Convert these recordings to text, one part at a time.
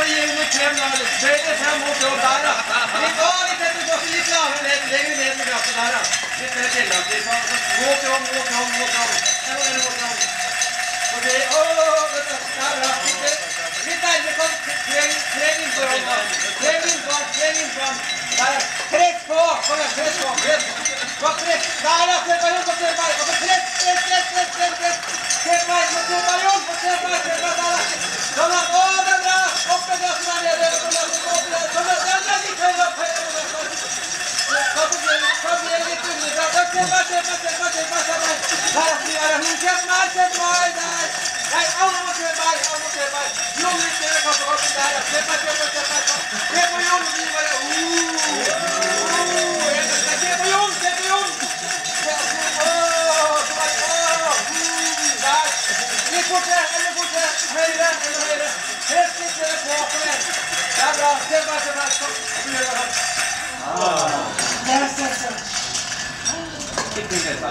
vi under kremene. Bøyde frem mot jobb der, da. Litt av, litt etter, litt lavere ned. Legger vi ned med kraften der, da. Litt mer tillatelig. Mot jobb. Jeg må dere mot jobb. Og det, vet du, det er bra. Litt nærmere, kom. Treng inn på hånda. Treng inn på. Der. Press på. Kom igjen, press på. Bak press. Der, da. Se Marion, og så press. Se meg, Marion. Der, da. Sånn da. Å, det er bra. Opp med glassen der nede. Sånn da. Litt høyere opp. Kom igjen litt underfra. Se meg. Der, kjøp meg. Der. Nei, alle må kjøpe meg. Jon litt ned i kaffekoppen der. Kjøp meg. Se på Jon. Se på Jon. Der. Litt fortere. Høyre. Helt litt ned på. Kom igjen. Det er bra. Se meg. Ikke ned der.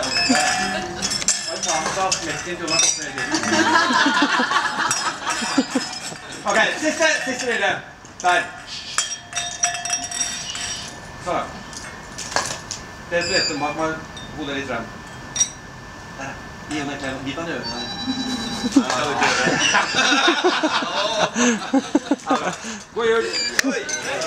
Ok, siste lille. Der. Sånn. Det er lett om at man hodet litt frem. Der. Gi meg klem. Vi kan gjøre det. God jul.